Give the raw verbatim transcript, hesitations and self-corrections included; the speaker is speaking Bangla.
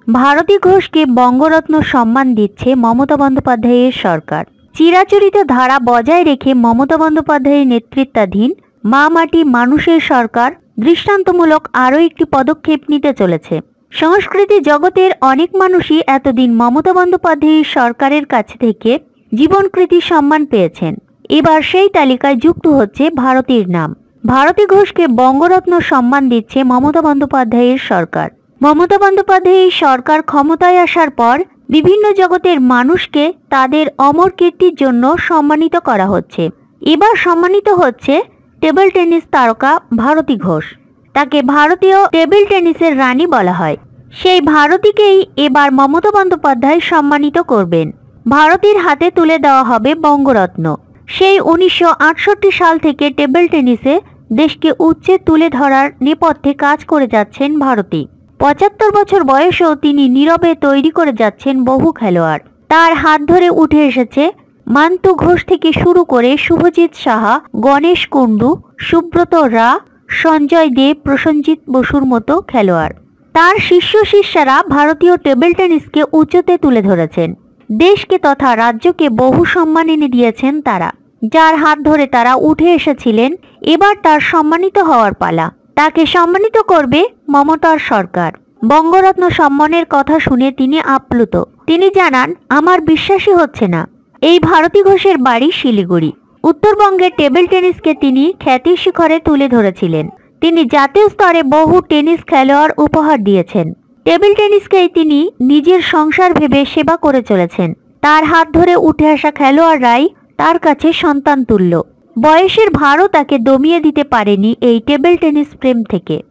ভারতী ঘোষকে বঙ্গরত্ন সম্মান দিচ্ছে মমতা বন্দ্যোপাধ্যায়ের সরকার। চিরাচরিত ধারা বজায় রেখে মমতা বন্দ্যোপাধ্যায়ের নেতৃত্বাধীন মা মাটি মানুষের সরকার দৃষ্টান্তমূলক আরও একটি পদক্ষেপ নিতে চলেছে। সংস্কৃতি জগতের অনেক মানুষই এতদিন মমতা বন্দ্যোপাধ্যায়ের সরকারের কাছ থেকে জীবনকৃতি সম্মান পেয়েছেন। এবার সেই তালিকায় যুক্ত হচ্ছে ভারতীর নাম। ভারতী ঘোষকে বঙ্গরত্ন সম্মান দিচ্ছে মমতা বন্দ্যোপাধ্যায়ের সরকার। মমতা বন্দ্যোপাধ্যায়ের সরকার ক্ষমতায় আসার পর বিভিন্ন জগতের মানুষকে তাদের অমর কীর্তির জন্য সম্মানিত করা হচ্ছে। এবার সম্মানিত হচ্ছে টেবিল টেনিস তারকা ভারতী ঘোষ। তাকে ভারতীয় টেবিল টেনিসের রানী বলা হয়। সেই ভারতীকেই এবার মমতা বন্দ্যোপাধ্যায় সম্মানিত করবেন। ভারতীর হাতে তুলে দেওয়া হবে বঙ্গরত্ন। সেই উনিশশো আটষট্টি সাল থেকে টেবিল টেনিসে দেশকে উচ্চে তুলে ধরার নেপথ্যে কাজ করে যাচ্ছেন ভারতী। পঁচাত্তর বছর বয়সেও তিনি নীরবে তৈরি করে যাচ্ছেন বহু খেলোয়াড়। তার হাত ধরে উঠে এসেছে মান্তু ঘোষ থেকে শুরু করে শুভজিৎ সাহা, গণেশ কুণ্ডু, সুব্রত রা, সঞ্জয় দেব, প্রসেনজিৎ বসুর মতো খেলোয়াড়। তার শিষ্য শিষ্যারা ভারতীয় টেবিল টেনিসকে উচ্চতে তুলে ধরেছেন। দেশকে তথা রাজ্যকে বহু সম্মান এনে দিয়েছেন তারা। যার হাত ধরে তারা উঠে এসেছিলেন, এবার তার সম্মানিত হওয়ার পালা। তাকে সম্মানিত করবে মমতার সরকার। বঙ্গরত্ন সম্মানের কথা শুনে তিনি আপ্লুত। তিনি জানান, আমার বিশ্বাসই হচ্ছে না। এই ভারতী ঘোষের বাড়ি শিলিগুড়ি। উত্তরবঙ্গের টেবিল টেনিসকে তিনি খ্যাতির শিখরে তুলে ধরেছিলেন। তিনি জাতীয় স্তরে বহু টেনিস খেলোয়াড় উপহার দিয়েছেন। টেবিল টেনিসকেই তিনি নিজের সংসার ভেবে সেবা করে চলেছেন। তার হাত ধরে উঠে আসা খেলোয়াড়রাই তার কাছে সন্তান তুল্য। বয়সের ভারও তাকে দমিয়ে দিতে পারেনি এই টেবিল টেনিস প্রেম থেকে।